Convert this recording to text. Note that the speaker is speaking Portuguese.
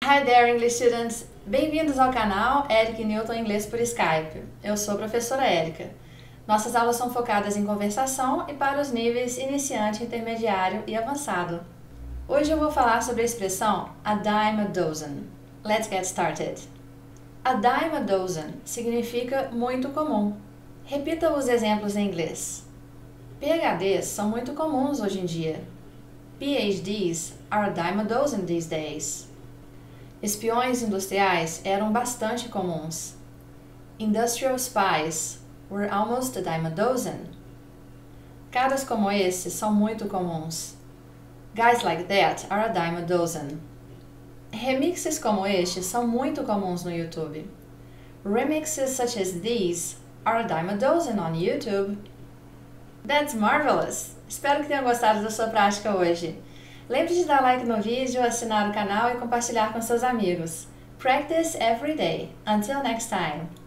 Hi there, English students! Bem-vindos ao canal Eric Newton Inglês por Skype. Eu sou a professora Érica. Nossas aulas são focadas em conversação e para os níveis iniciante, intermediário e avançado. Hoje eu vou falar sobre a expressão a dime a dozen. Let's get started. A dime a dozen significa muito comum. Repita os exemplos em inglês. PhDs são muito comuns hoje em dia. PhDs are a dime a dozen these days. Espiões industriais eram bastante comuns. Industrial spies were almost a dime a dozen. Caras como esse são muito comuns. Guys like that are a dime a dozen. Remixes como este são muito comuns no YouTube. Remixes such as these are a dime a dozen on YouTube. That's marvelous! Espero que tenham gostado da sua prática hoje. Lembre-se de dar like no vídeo, assinar o canal e compartilhar com seus amigos. Practice every day. Until next time!